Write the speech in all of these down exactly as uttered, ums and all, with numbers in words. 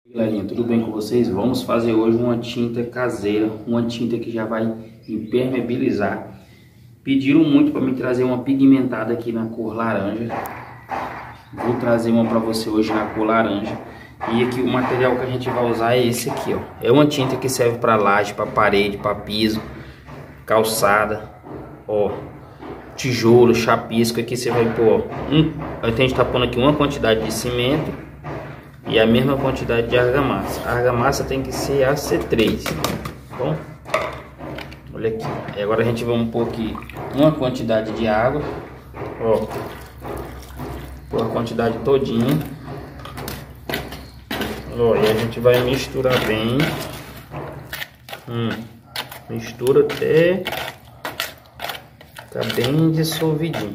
Galerinha, tudo bem com vocês? Vamos fazer hoje uma tinta caseira, uma tinta que já vai impermeabilizar. Pediram muito para me trazer uma pigmentada aqui na cor laranja. Vou trazer uma para você hoje na cor laranja. E aqui o material que a gente vai usar é esse aqui, ó. É uma tinta que serve para laje, para parede, para piso, calçada, ó, tijolo, chapisco. Aqui você vai pôr, ó, um, a gente tá pondo aqui uma quantidade de cimento e a mesma quantidade de argamassa. A argamassa tem que ser A C três, tá bom? Olha aqui. E agora a gente vai pôr aqui uma quantidade de água, ó, pôr a quantidade todinha, ó, e a gente vai misturar bem, hum, mistura até ficar bem dissolvidinho.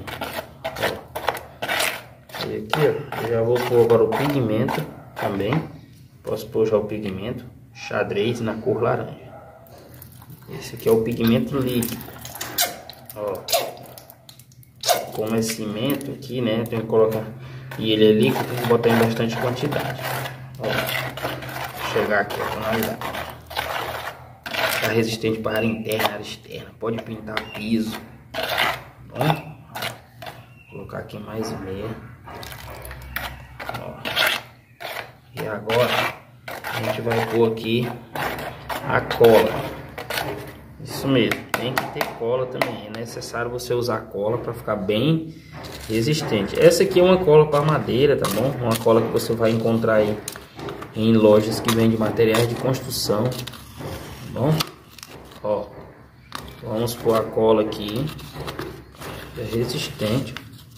Ó. E aqui, ó, eu já vou pôr agora o pigmento também. Posso pôr já o pigmento xadrez na cor laranja. Esse aqui é o pigmento líquido. Ó, como é cimento aqui, né? Tem que colocar, e ele é líquido, tem que botar em bastante quantidade. Ó, vou chegar aqui a tonalidade. Tá resistente para área interna, área externa. Pode pintar piso. Bom, vou colocar aqui mais meia. Ó. E agora a gente vai pôr aqui a cola. Isso mesmo, tem que ter cola também. É necessário você usar cola para ficar bem resistente. Essa aqui é uma cola para madeira, tá bom? Uma cola que você vai encontrar aí em lojas que vendem materiais de construção, tá bom? Ó, vamos pôr a cola aqui. É resistente.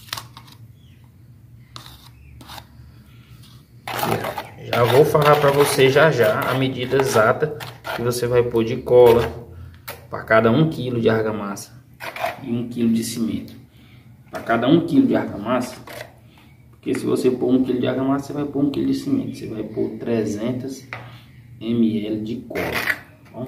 Já vou falar para você já já a medida exata que você vai pôr de cola para cada um quilo de argamassa e um quilo de cimento. Para cada um quilo de argamassa, porque se você pôr um quilo de argamassa, você vai pôr um quilo de cimento. Você vai pôr trezentos mililitros de cola, tá bom?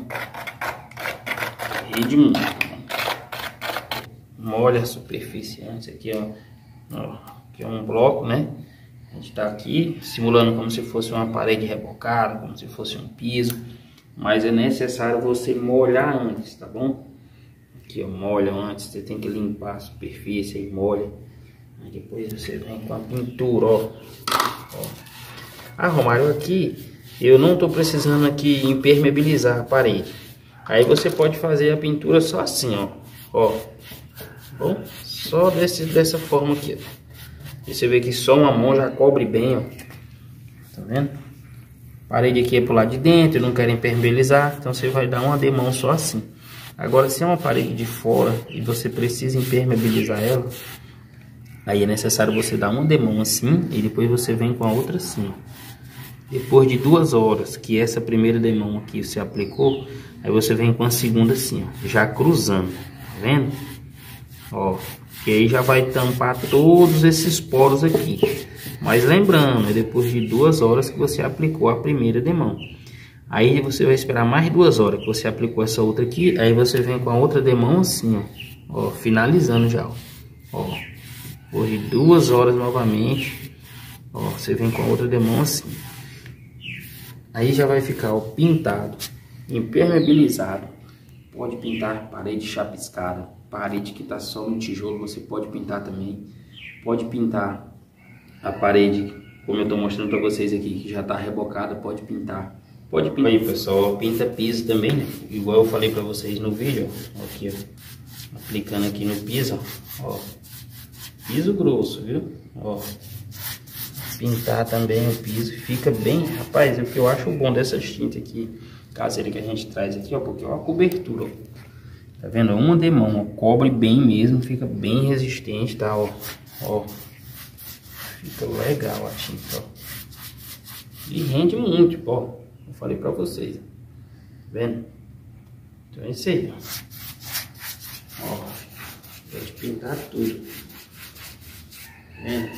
Rende muito, tá bom? Molha a superfície antes. Aqui, ó, ó, aqui é um bloco, né? A gente tá aqui simulando como se fosse uma parede rebocada, como se fosse um piso, mas é necessário você molhar antes, tá bom? Aqui, ó, molha antes, você tem que limpar a superfície e molha. Aí depois você vem com a pintura, ó. Ó. Ah, Romário, aqui eu não tô precisando aqui impermeabilizar a parede. Aí você pode fazer a pintura só assim, ó, ó. Bom, só desse, dessa forma aqui, ó. E você vê que só uma mão já cobre bem, ó. Tá vendo? Parede aqui é pro lado de dentro, não quero impermeabilizar, então você vai dar uma demão só assim. Agora, se é uma parede de fora e você precisa impermeabilizar ela, aí é necessário você dar uma demão assim e depois você vem com a outra assim. Depois de duas horas que essa primeira demão aqui você aplicou, aí você vem com a segunda assim, ó, já cruzando, tá vendo? Ó, que aí já vai tampar todos esses poros aqui. Mas lembrando, é depois de duas horas que você aplicou a primeira demão. Aí você vai esperar mais duas horas que você aplicou essa outra aqui. Aí você vem com a outra demão assim, ó, ó, finalizando já, ó. Ó, depois de duas horas novamente, ó, você vem com a outra demão assim. Aí já vai ficar, ó, pintado, impermeabilizado. Pode pintar parede chapiscada, parede que tá só no tijolo, você pode pintar também. Pode pintar a parede, como eu tô mostrando para vocês aqui, que já tá rebocada, pode pintar. Pode pintar aí, pessoal, pinta piso também, né? Igual eu falei para vocês no vídeo, ó. Aqui, ó, aplicando aqui no piso, ó, ó, piso grosso, viu? Ó, pintar também o piso, fica bem, rapaz, é o que eu acho bom dessas tintas aqui caseira que a gente traz aqui, ó, porque ó, a cobertura, ó, tá vendo? Uma demão, ó, cobre bem mesmo, fica bem resistente, tá, ó, ó, fica legal a tinta, ó, e rende muito, ó, eu falei pra vocês, tá vendo? Então é isso aí, ó, ó, pode pintar tudo, tá vendo?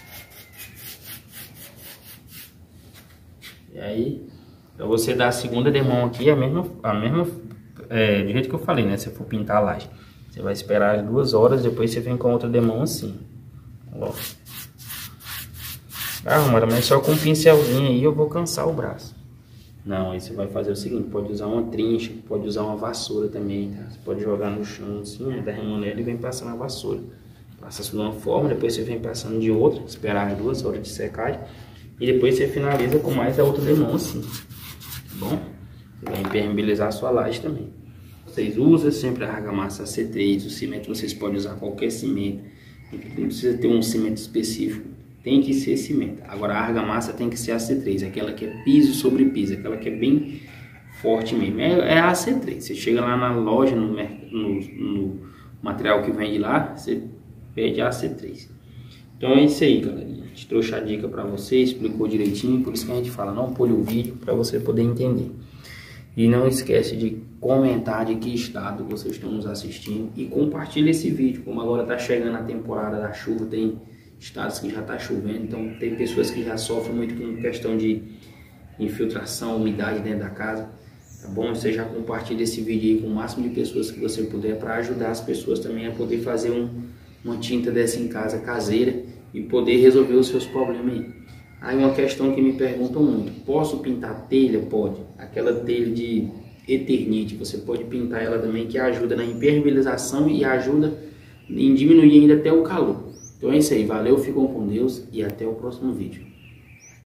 E aí, pra você dar a segunda demão aqui, a mesma, a mesma é, do jeito que eu falei, né? Se for pintar a laje, você vai esperar as duas horas, depois você vem com outra demão assim, ó. Ah, mano, mas só com um pincelzinho aí eu vou cansar o braço. Não, aí você vai fazer o seguinte, pode usar uma trincha, pode usar uma vassoura também, tá? Você pode jogar no chão assim, né, da remonela e vem passando a vassoura. Passa de uma forma, depois você vem passando de outra, esperar as duas horas de secagem. E depois você finaliza com mais a outra demão assim, tá bom? Você vai impermeabilizar a sua laje também. Vocês usam sempre a argamassa A C três, o cimento vocês podem usar qualquer cimento. Não precisa ter um cimento específico. Tem que ser cimento. Agora a argamassa tem que ser A C três, aquela que é piso sobre piso, aquela que é bem forte mesmo. É, é a A C três. Você chega lá na loja, no, no, no material que vende lá, você pede a A C três. Então é isso aí, galerinha. A gente trouxe a dica pra você, explicou direitinho, por isso que a gente fala, não pule o vídeo para você poder entender. E não esquece de comentar de que estado vocês estão nos assistindo e compartilhe esse vídeo. Como agora está chegando a temporada da chuva, tem estados que já está chovendo, então tem pessoas que já sofrem muito com questão de infiltração, umidade dentro da casa. Tá bom? Você já compartilha esse vídeo aí com o máximo de pessoas que você puder para ajudar as pessoas também a poder fazer um, uma tinta dessa em casa caseira e poder resolver os seus problemas aí. Aí uma questão que me perguntam muito, posso pintar telha? Pode. Aquela telha de Eternite, você pode pintar ela também, que ajuda na impermeabilização e ajuda em diminuir ainda até o calor. Então é isso aí, valeu, ficam com Deus e até o próximo vídeo.